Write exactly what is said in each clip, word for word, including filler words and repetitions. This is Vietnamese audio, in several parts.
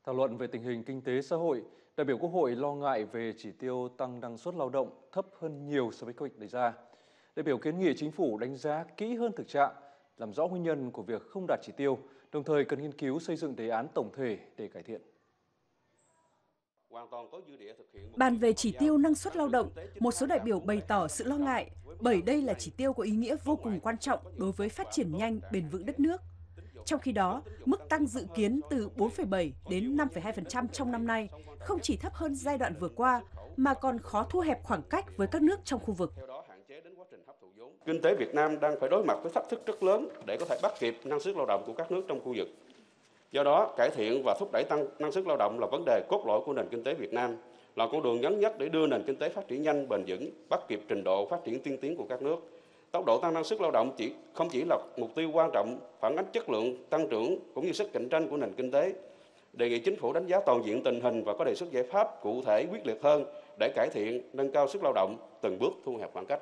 Thảo luận về tình hình kinh tế xã hội, đại biểu Quốc hội lo ngại về chỉ tiêu tăng năng suất lao động thấp hơn nhiều so với kế hoạch đề ra. Đại biểu kiến nghị chính phủ đánh giá kỹ hơn thực trạng, làm rõ nguyên nhân của việc không đạt chỉ tiêu, đồng thời cần nghiên cứu xây dựng đề án tổng thể để cải thiện. Bàn về chỉ tiêu năng suất lao động, một số đại biểu bày tỏ sự lo ngại bởi đây là chỉ tiêu có ý nghĩa vô cùng quan trọng đối với phát triển nhanh, bền vững đất nước. Trong khi đó, mức tăng dự kiến từ bốn phẩy bảy đến năm phẩy hai phần trăm trong năm nay không chỉ thấp hơn giai đoạn vừa qua mà còn khó thu hẹp khoảng cách với các nước trong khu vực. Kinh tế Việt Nam đang phải đối mặt với thách thức rất lớn để có thể bắt kịp năng suất lao động của các nước trong khu vực. Do đó, cải thiện và thúc đẩy tăng năng suất lao động là vấn đề cốt lõi của nền kinh tế Việt Nam, là con đường ngắn nhất để đưa nền kinh tế phát triển nhanh, bền vững, bắt kịp trình độ phát triển tiên tiến của các nước. Tốc độ tăng năng suất lao động chỉ không chỉ là mục tiêu quan trọng, phản ánh chất lượng tăng trưởng cũng như sức cạnh tranh của nền kinh tế. Đề nghị chính phủ đánh giá toàn diện tình hình và có đề xuất giải pháp cụ thể quyết liệt hơn để cải thiện, nâng cao sức lao động, từng bước thu hẹp khoảng cách.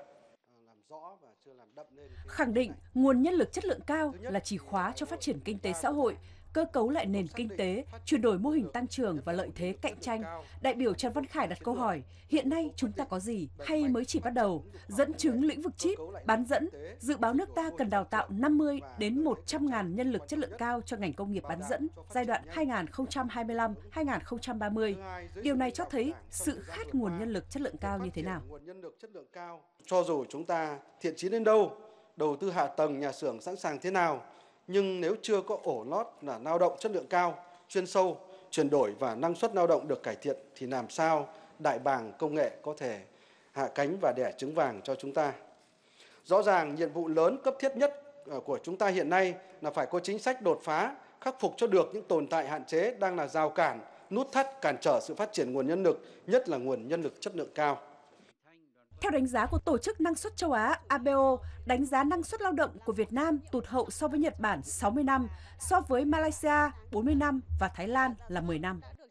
Khẳng định nguồn nhân lực chất lượng cao là chìa khóa cho phát triển kinh tế xã hội, cơ cấu lại nền kinh tế, chuyển đổi mô hình tăng trưởng và lợi thế cạnh tranh. Đại biểu Trần Văn Khải đặt câu hỏi, hiện nay chúng ta có gì hay mới chỉ bắt đầu? Dẫn chứng lĩnh vực chip, bán dẫn, dự báo nước ta cần đào tạo năm mươi đến một trăm ngàn nhân lực chất lượng cao cho ngành công nghiệp bán dẫn giai đoạn hai nghìn không trăm hai mươi lăm đến hai nghìn không trăm ba mươi. Điều này cho thấy sự khát nguồn nhân lực chất lượng cao như thế nào. Cho dù chúng ta thiện chí đến đâu, đầu tư hạ tầng, nhà xưởng sẵn sàng thế nào, nhưng nếu chưa có ổ lót là lao động chất lượng cao, chuyên sâu, chuyển đổi và năng suất lao động được cải thiện thì làm sao đại bàng công nghệ có thể hạ cánh và đẻ trứng vàng cho chúng ta. Rõ ràng nhiệm vụ lớn cấp thiết nhất của chúng ta hiện nay là phải có chính sách đột phá, khắc phục cho được những tồn tại hạn chế đang là rào cản, nút thắt cản trở sự phát triển nguồn nhân lực, nhất là nguồn nhân lực chất lượng cao. Theo đánh giá của Tổ chức Năng suất châu Á A B O, đánh giá năng suất lao động của Việt Nam tụt hậu so với Nhật Bản sáu mươi năm, so với Malaysia bốn mươi năm và Thái Lan là mười năm.